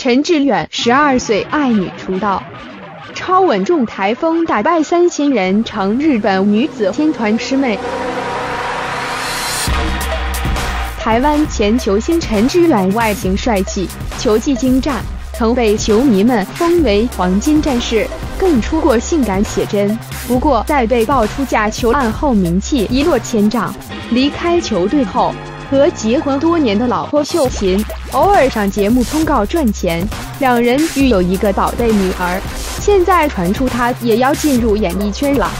陈志远12岁爱女出道，超稳重台风打败3000人，成日本女子天团师妹。台湾前球星陈志远外形帅气，球技精湛，曾被球迷们封为黄金战士，更出过性感写真。不过在被爆出假球案后，名气一落千丈。离开球队后，和结婚多年的老婆秀琴偶尔上节目通告赚钱，两人育有一个宝贝女儿。现在传出他也要进入演艺圈了。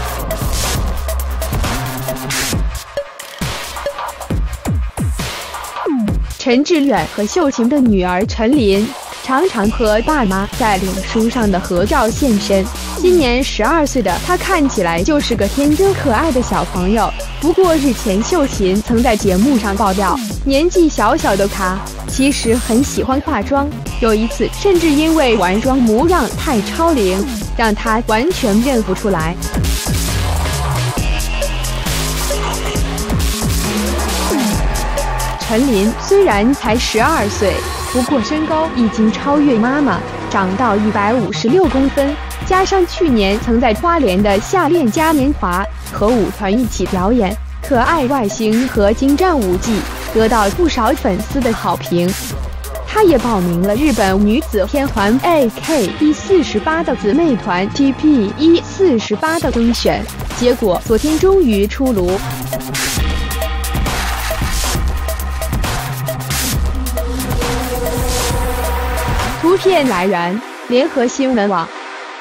陈志远和秀琴的女儿陈琳常常和爸妈在脸书上的合照现身。今年12岁的她看起来就是个天真可爱的小朋友。不过日前秀琴曾在节目上爆料，年纪小小的她其实很喜欢化妆，有一次甚至因为完妆模样太超龄，让她完全认不出来。陈琳虽然才12岁，不过身高已经超越妈妈，长到156公分，加上去年曾在花莲的夏恋嘉年华和舞团一起表演，可爱外形和精湛舞技得到不少粉丝的好评。她也报名了日本女子天团 AKB48 的姊妹团 TP-48 的甄选，结果昨天终于出炉。图片来源：联合新闻网。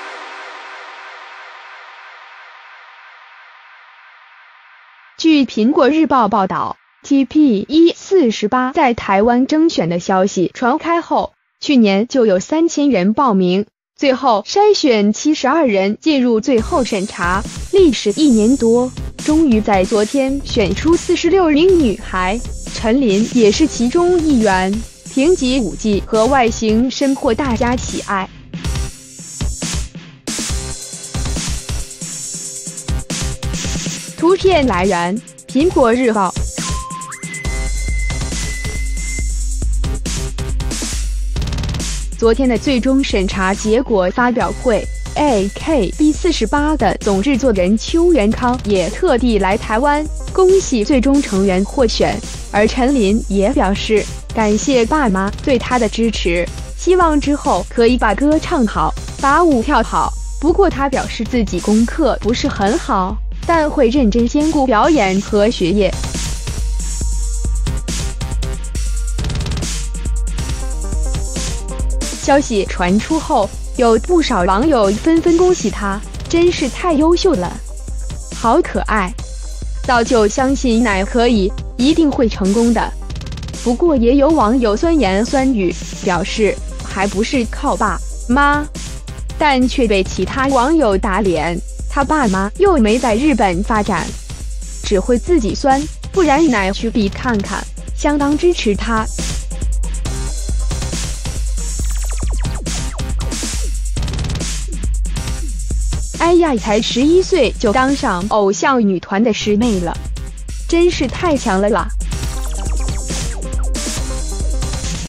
据苹果日报报道 ，TP-48 在台湾征选的消息传开后，去年就有3000人报名，最后筛选72人进入最后审查，历时1年多，终于在昨天选出46名女孩，陈琳也是其中一员。评级舞技和外形深获大家喜爱。图片来源：苹果日报。昨天的最终审查结果发表会 ，AKB48 的总制作人邱元康也特地来台湾，恭喜最终成员获选。而陈琳也表示，感谢爸妈对她的支持，希望之后可以把歌唱好，把舞跳好。不过她表示自己功课不是很好，但会认真兼顾表演和学业。消息传出后，有不少网友纷纷恭喜她，真是太优秀了，好可爱。早就相信奶可以，一定会成功的。不过也有网友酸言酸语，表示还不是靠爸妈，但却被其他网友打脸，他爸妈又没在日本发展，只会自己酸，不然奶去比看看，相当支持他。哎呀，才11岁就当上偶像女团的师妹了，真是太强了啦！